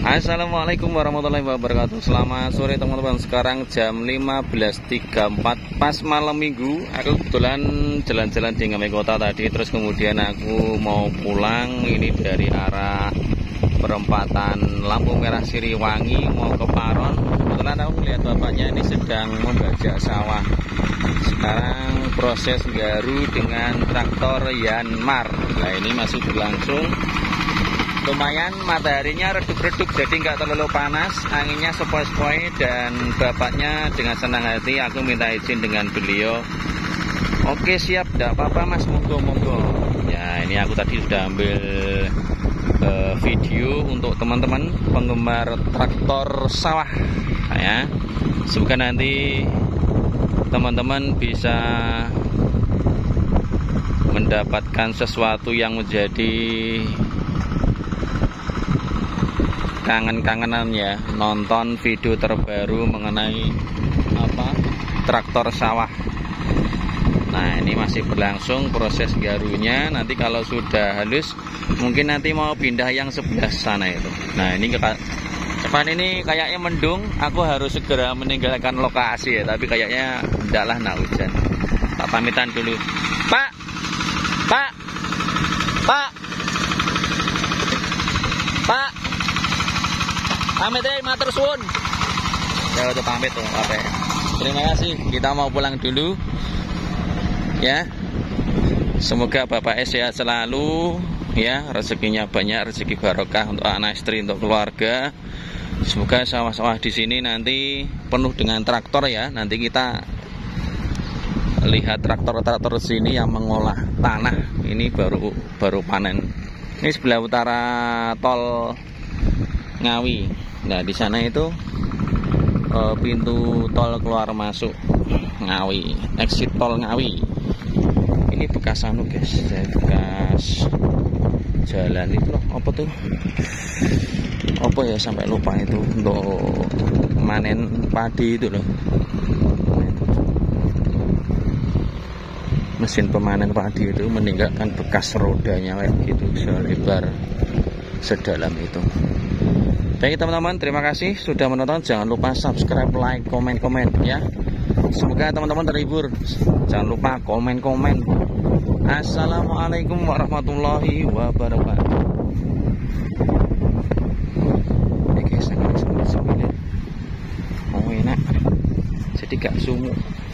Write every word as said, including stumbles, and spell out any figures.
Assalamualaikum warahmatullahi wabarakatuh. Selamat sore teman-teman. Sekarang jam lima belas tiga puluh empat pas malam minggu. Aku kebetulan jalan-jalan di Ngawi Kota tadi, terus kemudian aku mau pulang ini dari arah perempatan lampu merah Siliwangi mau ke Paron. Kebetulan aku melihat bapaknya ini sedang membajak sawah. Sekarang proses garu dengan traktor Yanmar. Nah, ini masih berlangsung. Lumayan mataharinya redup-redup, jadi nggak terlalu panas, anginnya sepoi-sepoi, dan bapaknya dengan senang hati aku minta izin dengan beliau. Oke siap, tidak apa-apa mas, monggo-monggo. Ya ini aku tadi sudah ambil uh, video untuk teman-teman penggemar traktor sawah. Nah, ya, semoga nanti teman-teman bisa mendapatkan sesuatu yang menjadi kangen-kangenan ya, nonton video terbaru mengenai apa traktor sawah. Nah ini masih berlangsung proses garunya. Nanti kalau sudah halus mungkin nanti mau pindah yang sebelah sana itu. Nah ini depan ini kayaknya mendung, aku harus segera meninggalkan lokasi ya, tapi kayaknya tidaklah nak hujan. Tak pamitan dulu. Pak Pak Pak Pak pamit deh, matur suwun. Ya udah pamit tuh, apa? Terima kasih. Kita mau pulang dulu. Ya. Semoga Bapak sehat selalu, ya, rezekinya banyak, rezeki barokah untuk anak istri, untuk keluarga. Semoga sawah-sawah di sini nanti penuh dengan traktor ya. Nanti kita lihat traktor-traktor sini yang mengolah tanah. Ini baru baru panen. Ini sebelah utara tol Ngawi. Nah di sana itu e, pintu tol keluar masuk Ngawi, exit tol Ngawi. Ini bekas anu guys, bekas jalan itu loh, apa tuh? Apa ya sampai lupa itu, untuk manen padi itu loh. Mesin pemanen padi itu meninggalkan bekas rodanya kayak gitu, selebar sedalam itu. Baik teman-teman, terima kasih sudah menonton. Jangan lupa subscribe, like, komen, komen ya. Semoga teman-teman terhibur. Jangan lupa komen-komen. Assalamualaikum warahmatullahi wabarakatuh. Oke, sangat-sangat oh enak. Jadi gak sumuk.